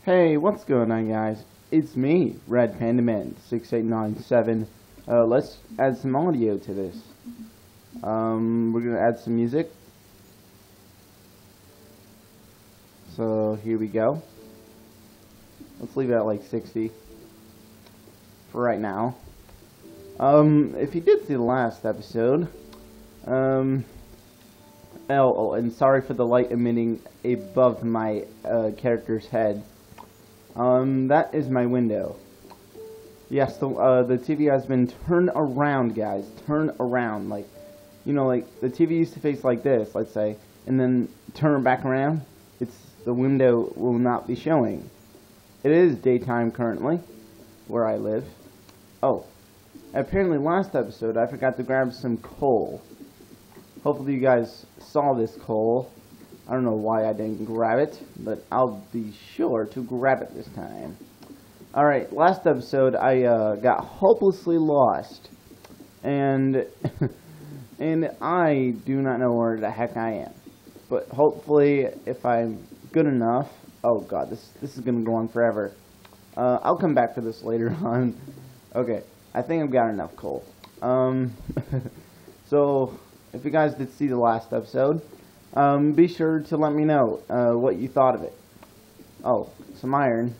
Hey, what's going on, guys? It's me, Red Panda Man 6897. Let's add some audio to this. We're gonna add some music. So here we go. Let's leave it at like 60 for right now. If you did see the last episode, and sorry for the light emitting above my character's head. That is my window. Yes, the TV has been turned around, guys. Turn around, like, you know, like the TV used to face like this, let's say, and then turn it back around. The window will not be showing. It is daytime currently, where I live. Oh, apparently last episode I forgot to grab some coal. Hopefully you guys saw this coal. I don't know why I didn't grab it, but I'll be sure to grab it this time. Alright, last episode I got hopelessly lost. And and I do not know where the heck I am. But hopefully if I'm good enough... Oh god, this is going to go on forever. I'll come back to this later on. Okay, I think I've got enough coal. So, if you guys did see the last episode, be sure to let me know what you thought of it. Oh, some iron.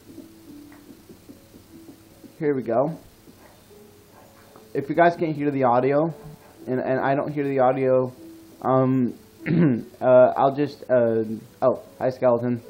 Here we go. If you guys can't hear the audio, and I don't hear the audio, I'll just, oh, hi skeleton.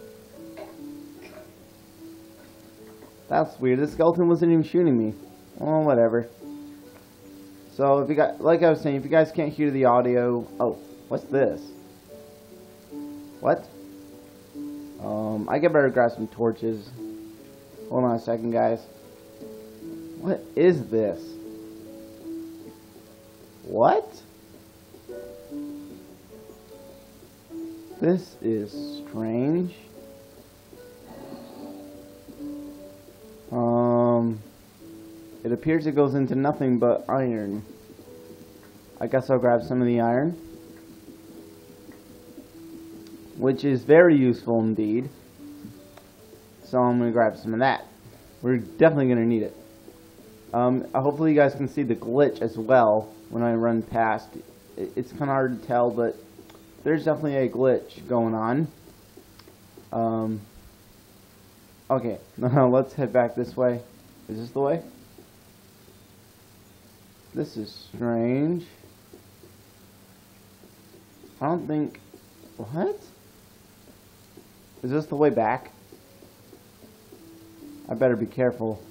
That's weird, this skeleton wasn't even shooting me. Oh, whatever. So, if you guys, like I was saying, if you guys can't hear the audio, oh, what's this? What? I better grab some torches. Hold on a second, guys. What is this? What? This is strange. It appears it goes into nothing but iron. I guess I'll grab some of the iron, which is very useful indeed. So I'm going to grab some of that. We're definitely going to need it. Hopefully you guys can see the glitch as well when I run past. It's kind of hard to tell, but there's definitely a glitch going on. Okay, now let's head back this way. Is this the way? This is strange. I don't think... What? Is this the way back? I better be careful.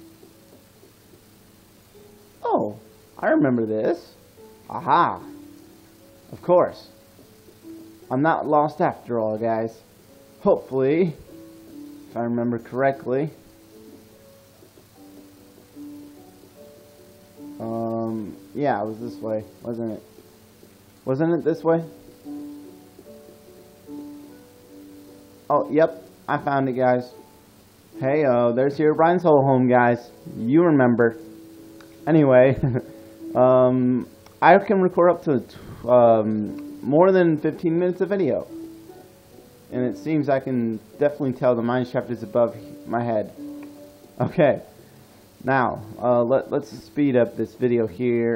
Oh, I remember this. Aha! Of course. I'm not lost after all, guys. Hopefully, if I remember correctly. Yeah, it was this way, wasn't it? Wasn't it this way? Oh, yep, I found it, guys. Hey, there's your Brian's whole home, guys. You remember. Anyway, I can record up to more than 15 minutes of video. And it seems I can definitely tell the mine shaft is above my head. Okay. Now, let's speed up this video here.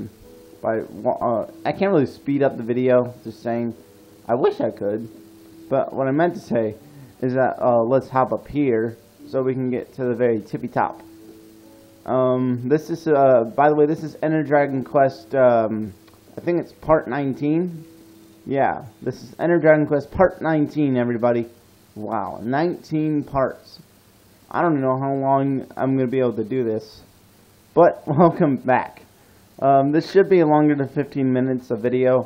I can't really speed up the video, just saying. I wish I could. But what I meant to say is that let's hop up here so we can get to the very tippy top. This is, by the way, this is Ender Dragon Quest, I think it's part 19. Yeah, this is Ender Dragon Quest part 19, everybody. Wow, 19 parts. I don't know how long I'm going to be able to do this, but welcome back. This should be longer than 15 minutes of video.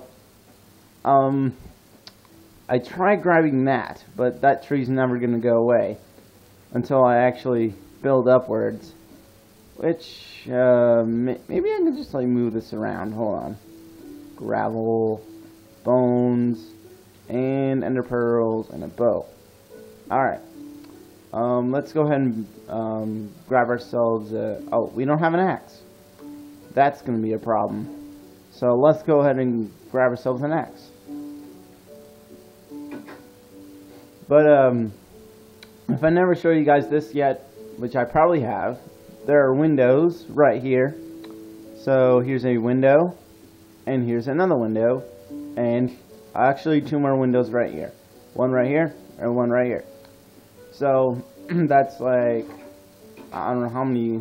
I tried grabbing that, but that tree's never going to go away until I actually build upwards. Which, maybe I can just like move this around. Hold on. Gravel, bones, and ender pearls, and a bow. Alright. Let's go ahead and grab ourselves oh, we don't have an axe. That's going to be a problem. So let's go ahead and grab ourselves an axe. But if I never show you guys this yet, which I probably have, there are windows right here. So here's a window, and here's another window, and actually 2 more windows right here. One right here, and one right here. So that's like, I don't know how many,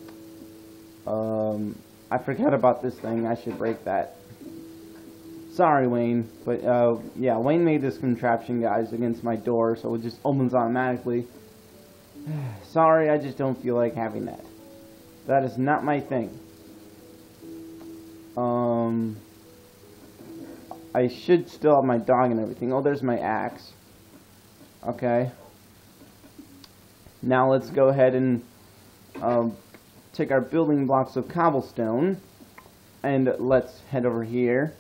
I forgot about this thing, I should break that. Sorry, Wayne, but yeah, Wayne made this contraption, guys, against my door, so it just opens automatically. Sorry, I just don't feel like having that. That is not my thing. I should still have my dog and everything. Oh, there's my axe. Okay. Now let's go ahead and take our building blocks of cobblestone, and let's head over here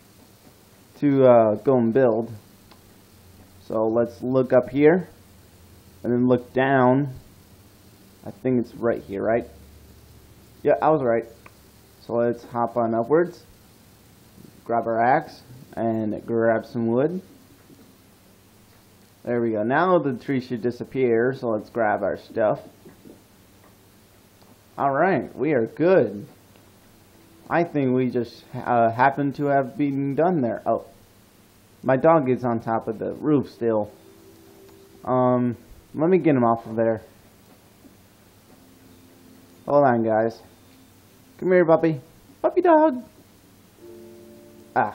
to go and build. So let's look up here, and then look down. I think it's right here, right? Yeah, I was right. So let's hop on upwards, grab our axe, and grab some wood. There we go. Now the tree should disappear, so let's grab our stuff. Alright, we are good. I think we just happen to have been done there. Oh, my dog is on top of the roof still. Let me get him off of there. Hold on, guys. Come here, puppy. Puppy dog. Ah.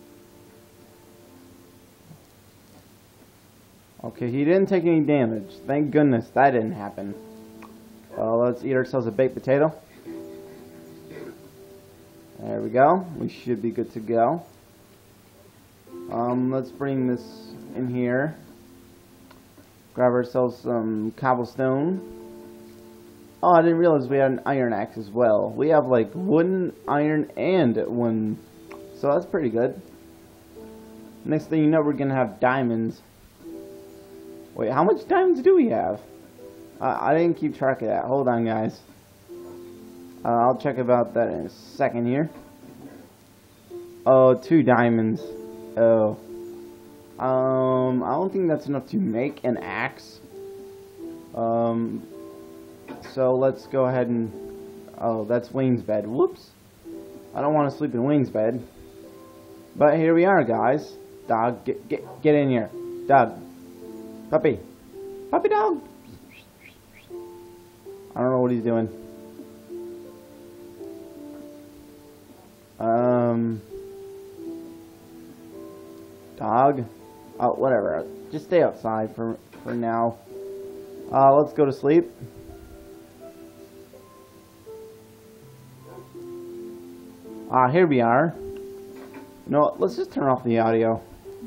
Okay, he didn't take any damage. Thank goodness that didn't happen. Let's eat ourselves a baked potato. There we go. We should be good to go. Let's bring this in here. Grab ourselves some cobblestone. Oh, I didn't realize we had an iron axe as well. We have like wooden, iron, and wooden. So that's pretty good. Next thing you know, we're going to have diamonds. Wait, how much diamonds do we have? I didn't keep track of that. Hold on, guys. I'll check about that in a second here. Oh, 2 diamonds. Oh. I don't think that's enough to make an axe. So let's go ahead and... Oh, that's Wayne's bed. Whoops. I don't want to sleep in Wayne's bed. But here we are, guys. Dog, get in here. Dog. Puppy. Puppy dog. I don't know what he's doing. Dog. Oh, whatever. Just stay outside for now. Let's go to sleep. Here we are. You know what? Let's just turn off the audio.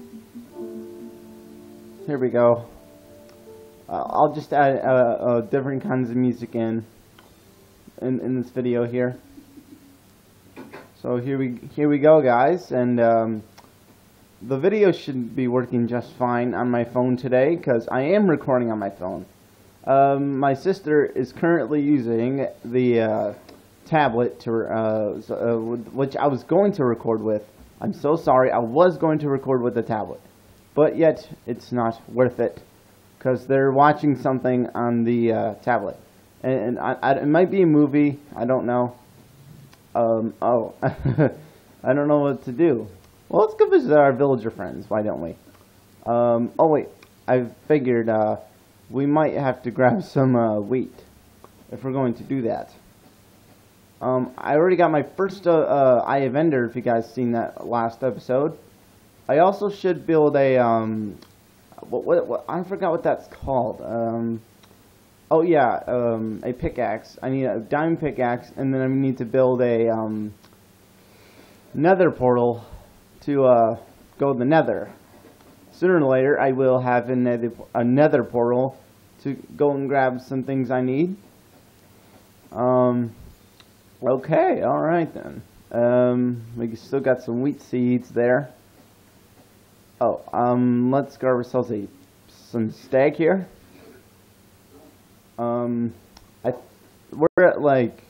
Here we go. I'll just add different kinds of music in this video here. So here we go, guys, and the video should be working just fine on my phone today because I am recording on my phone. My sister is currently using the tablet to which I was going to record with. I'm so sorry. I was going to record with the tablet, but yet it's not worth it because they're watching something on the tablet, and it might be a movie. I don't know. Oh, I don't know what to do. Well, let's go visit our villager friends. Why don't we? Oh wait, I figured we might have to grab some wheat if we're going to do that. I already got my first Eye of Ender, if you guys seen that last episode. I also should build a what I forgot what that's called. Oh yeah, a pickaxe. I need a diamond pickaxe, and then I need to build a nether portal to go to the nether. Sooner or later, I will have a nether portal to go and grab some things I need. Okay, alright then. We still got some wheat seeds there. Oh, let's grab ourselves some stag here. We're at like,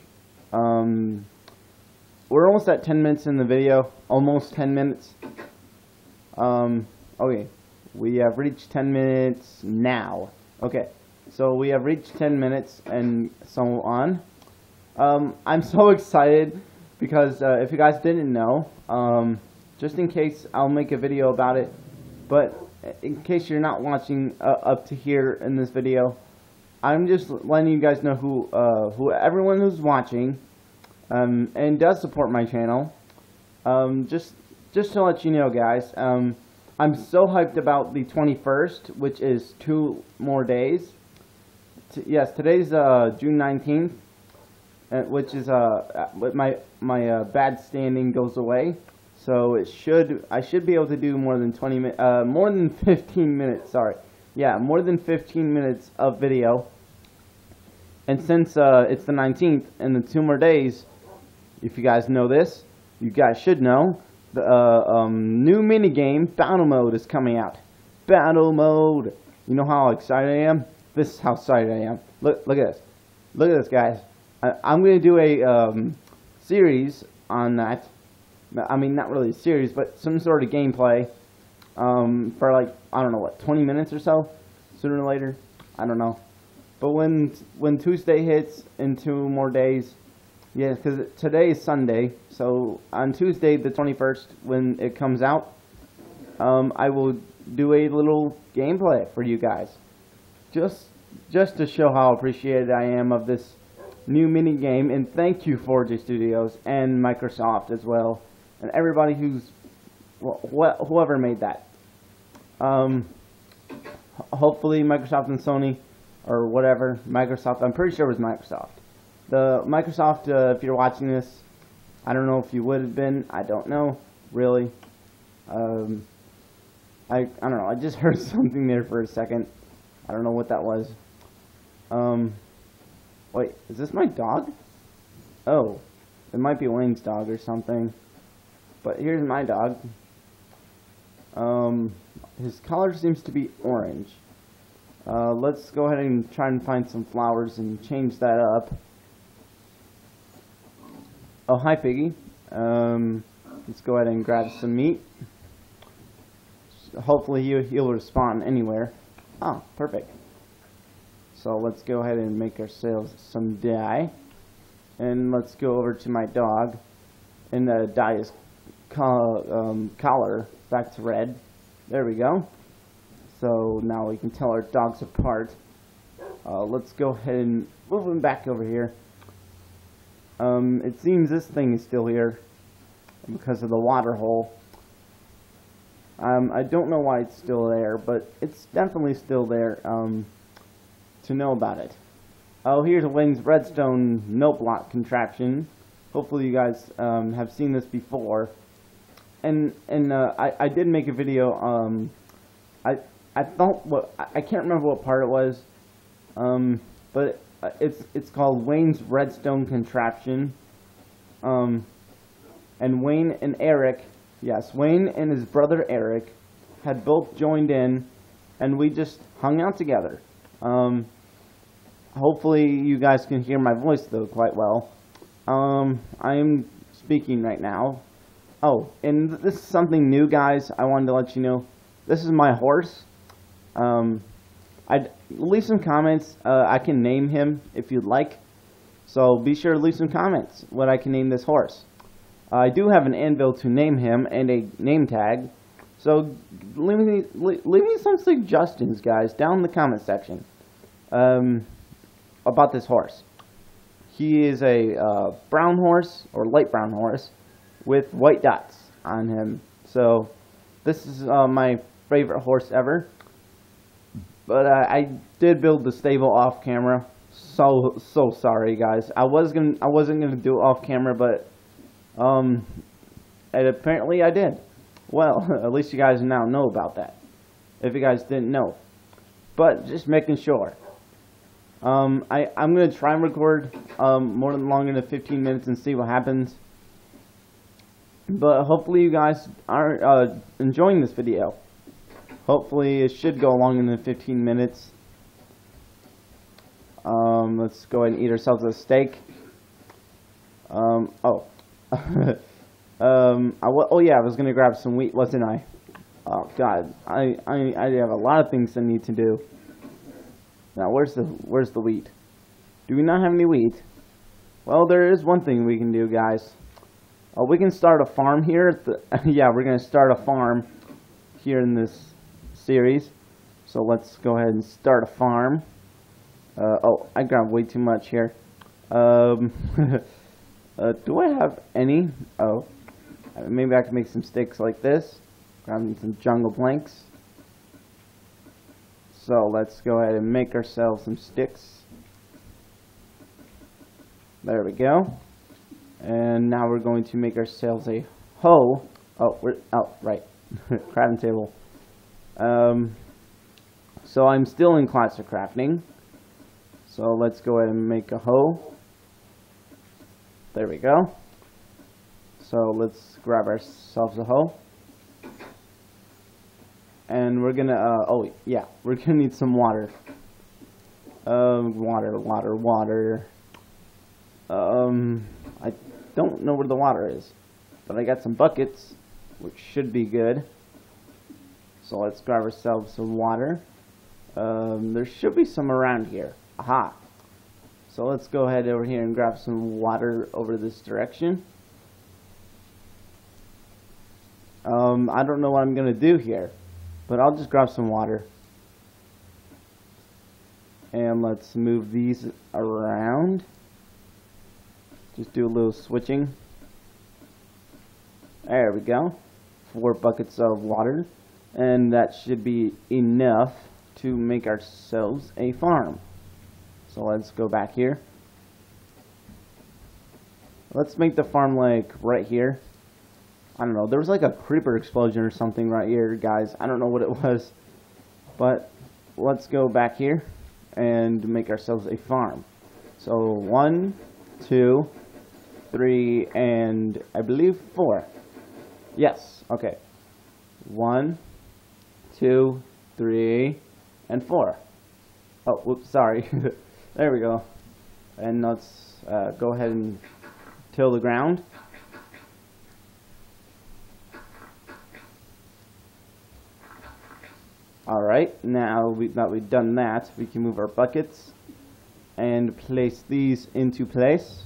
we're almost at 10 minutes in the video. Almost 10 minutes. Okay, we have reached 10 minutes now. Okay, so we have reached 10 minutes and so on. I'm so excited because if you guys didn't know, just in case, I'll make a video about it, but in case you're not watching up to here in this video, I'm just letting you guys know who everyone who's watching and does support my channel. Just to let you know, guys, I'm so hyped about the 21st, which is 2 more days. Yes, today's June 19th, which is my bad standing goes away. So I should be able to do more than 15 minutes. Sorry, yeah, more than 15 minutes of video. And since it's the 19th and the 2 more days, if you guys know this, you guys should know the new minigame Battle Mode is coming out. Battle Mode. You know how excited I am? This is how excited I am. Look at this. Look at this, guys. I'm gonna do a series on that. I mean, not really a series, but some sort of gameplay for like, I don't know, what, 20 minutes or so, sooner or later, I don't know. But when Tuesday hits in 2 more days, yeah, because today is Sunday, so on Tuesday the 21st, when it comes out, I will do a little gameplay for you guys, just to show how appreciated I am of this new mini game, and thank you 4J Studios and Microsoft as well. And everybody whoever made that. Hopefully Microsoft and Sony, or whatever. Microsoft, I'm pretty sure it was Microsoft. The Microsoft, if you're watching this, I don't know if you would have been. I don't know, really. I don't know. I just heard something there for a second. I don't know what that was. Wait, is this my dog? Oh, it might be Wayne's dog or something. But here's my dog. His color seems to be orange. Let's go ahead and try and find some flowers and change that up. Oh, hi, Piggy. Let's go ahead and grab some meat. Hopefully he'll respawn anywhere. Oh, perfect. So let's go ahead and make ourselves some dye. And let's go over to my dog and dye his collar back to red. There we go. So now we can tell our dogs apart. Let's go ahead and move him back over here. It seems this thing is still here because of the water hole. I don't know why it's still there, but it's definitely still there to know about it. Oh, here's a Wayne's redstone note block contraption. Hopefully you guys have seen this before. And I did make a video. I can't remember what part it was, but it's called Wayne's redstone contraption. And Wayne and Eric, yes, Wayne and his brother Eric had both joined in, and we just hung out together. Hopefully you guys can hear my voice though quite well. I'm speaking right now. Oh, and this is something new, guys. I wanted to let you know. This is my horse. I'd leave some comments. I can name him if you'd like. So be sure to leave some comments what I can name this horse. I do have an anvil to name him and a name tag. So leave me some suggestions, guys, down in the comment section about this horse. He is a brown horse, or light brown horse, with white dots on him. So this is my favorite horse ever. But I did build the stable off camera. So sorry, guys. I wasn't gonna do it off camera, but and apparently I did. Well, at least you guys now know about that, if you guys didn't know. But just making sure. I'm gonna try and record more than longer than 15 minutes and see what happens. But hopefully you guys are enjoying this video. Hopefully it should go longer than 15 minutes. Let's go ahead and eat ourselves a steak. Oh yeah, I was gonna grab some wheat, wasn't I? Oh God, I have a lot of things I need to do. Now, where's the wheat? Do we not have any wheat? Well, there is one thing we can do, guys. We can start a farm here. Yeah, we're going to start a farm here in this series. So let's go ahead and start a farm. Oh, I grabbed way too much here. Do I have any? Oh, maybe I can make some sticks like this. Grabbing some jungle planks. So let's go ahead and make ourselves some sticks. There we go. And now we're going to make ourselves a hoe. Oh, right. Crafting table. So I'm still in classic crafting. So let's go ahead and make a hoe. There we go. So let's grab ourselves a hoe. And we're gonna, oh yeah, we're gonna need some water. Water. I don't know where the water is, but I got some buckets, which should be good. So let's grab ourselves some water. There should be some around here. Aha! So let's go ahead over here and grab some water over this direction. I don't know what I'm gonna do here, but I'll just grab some water. And let's move these around. Just do a little switching. There we go. 4 buckets of water. And that should be enough to make ourselves a farm. So let's go back here. Let's make the farm like right here. I don't know. There was like a creeper explosion or something right here, guys. I don't know what it was. But let's go back here and make ourselves a farm. So 1, 2, 3, and I believe 4. Yes, okay. 1, 2, 3, and 4. Oh, whoops, sorry. There we go. And let's go ahead and till the ground. Alright, now that we've done that, we can move our buckets and place these into place.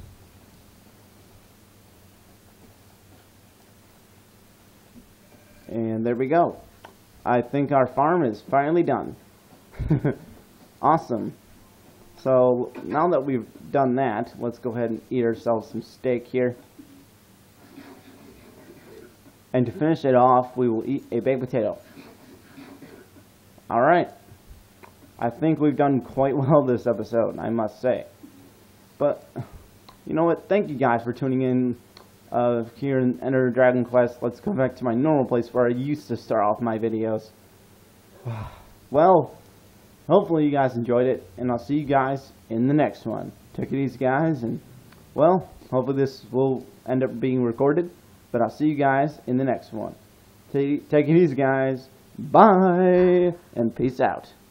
And there we go. I think our farm is finally done. Awesome. So now that we've done that, let's go ahead and eat ourselves some steak here. And to finish it off, we will eat a baked potato. Alright. I think we've done quite well this episode, I must say. But, you know what? Thank you guys for tuning in here in Enter Dragon Quest. Let's go back to my normal place where I used to start off my videos. Well, hopefully you guys enjoyed it, and I'll see you guys in the next one. Take it easy, guys, and, well, hopefully this will end up being recorded, but I'll see you guys in the next one. Take it easy, guys. Bye, and peace out.